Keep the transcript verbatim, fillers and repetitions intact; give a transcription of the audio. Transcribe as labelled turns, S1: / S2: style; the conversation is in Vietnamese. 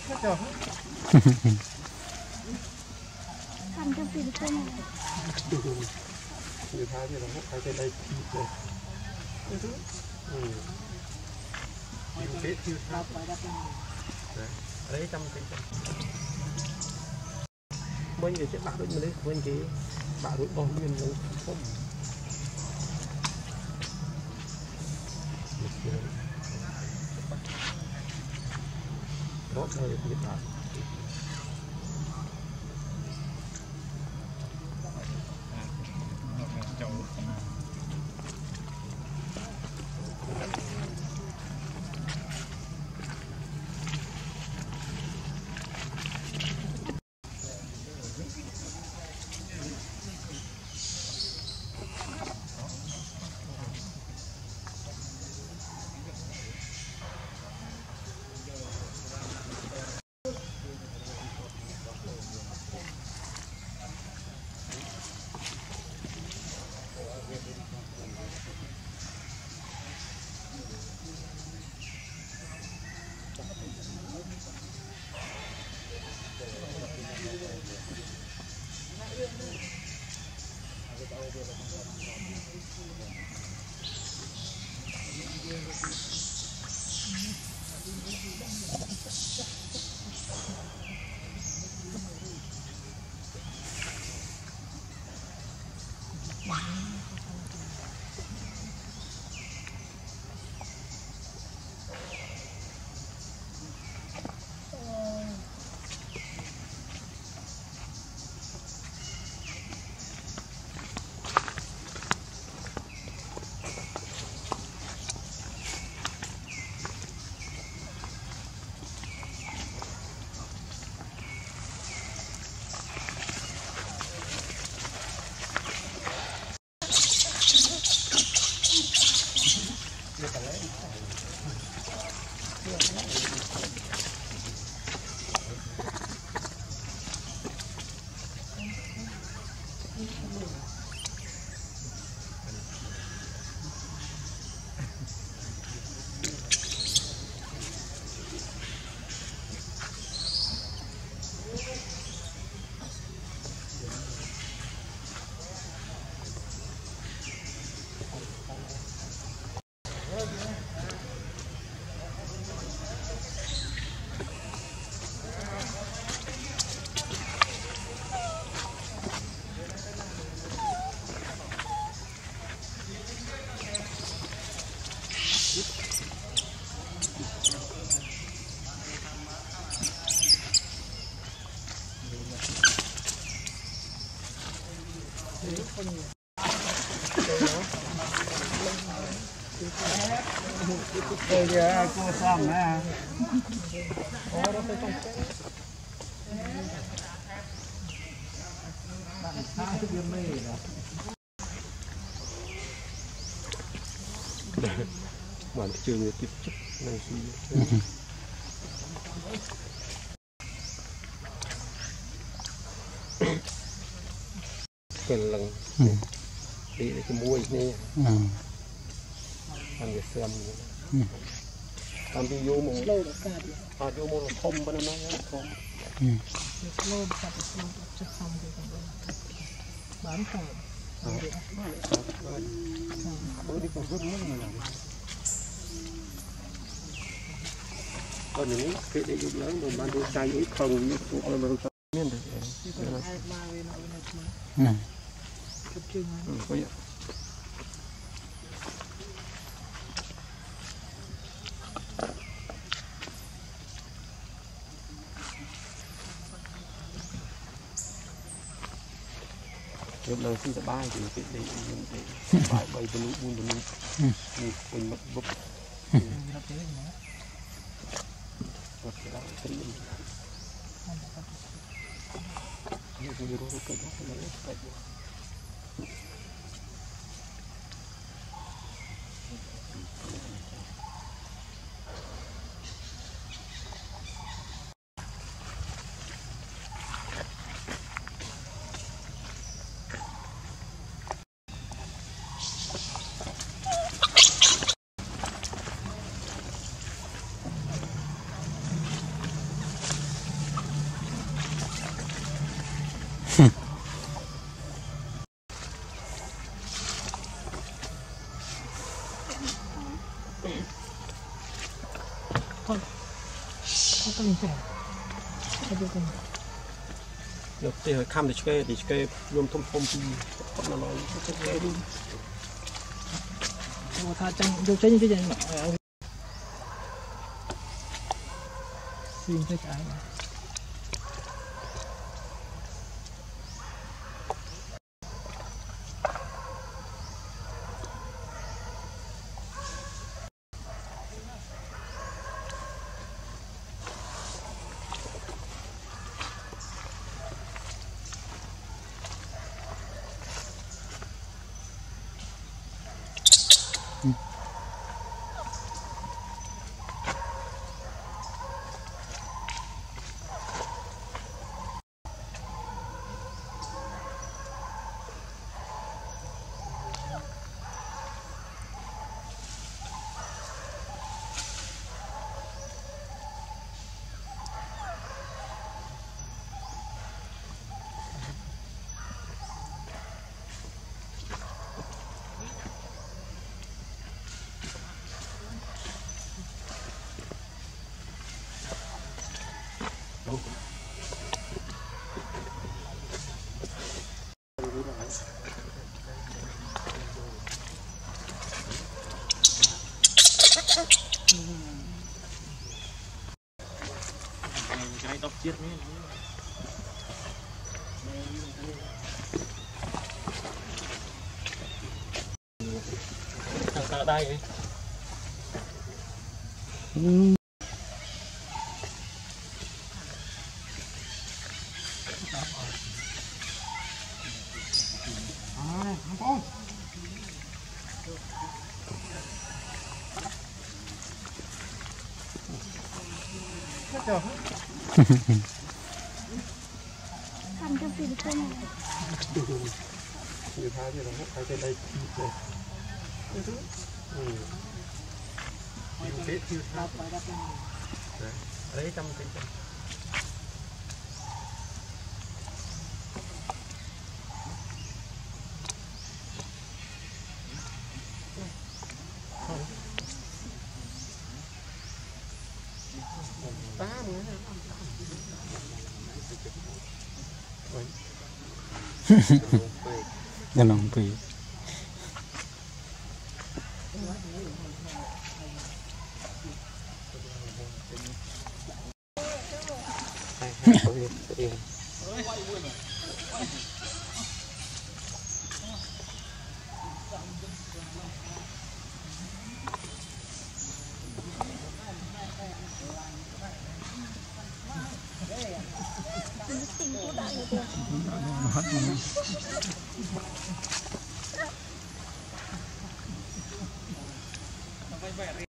S1: Ăn cho gì không?
S2: Người ta thì nó hay cái đây rồi. Ừ. Cái thứ đắp đấy trăm cái mấy người sẽ bạc đối với đấy quên cái bạc đối bom nguyên nó không có thời hiện tại
S3: Đây giờ cô xăm nè.
S2: Ồ, nó phải trong cái
S3: bạn sai cái mê rồi.
S2: Bạn trường tiếp chất này gì cần lần đi để cái muối này ăn để xem ăn đi vô một à vô một không bên nó không
S4: bán phải
S2: bữa đi còn rất nhiều người còn những cái để dùng lớn mà ban đôi trai ấy không như tụi em mà tụi em được có vậy lúc đầu khi ta bay thì cái để bay bay từ lúc buôn từ lúc mình mất bốc một cái đó cái gì như cái đó cái đó cái đó cái đó
S4: thôi thôi tôi trẻ thôi tôi
S2: được thì khăm để chơi để chơi luôn thông thông thì nó nói chơi luôn
S4: một thằng chẳng được chơi như thế này mà xin cái cái
S2: cái đọc chiết này tại đây ấy.
S1: Thành cho phiền không này.
S2: Người ta thì nó phải trên đây này. Ừ. Thế thì sao? Đấy, đấy trăm cái trăm.
S5: Nó lòng tùy
S4: nó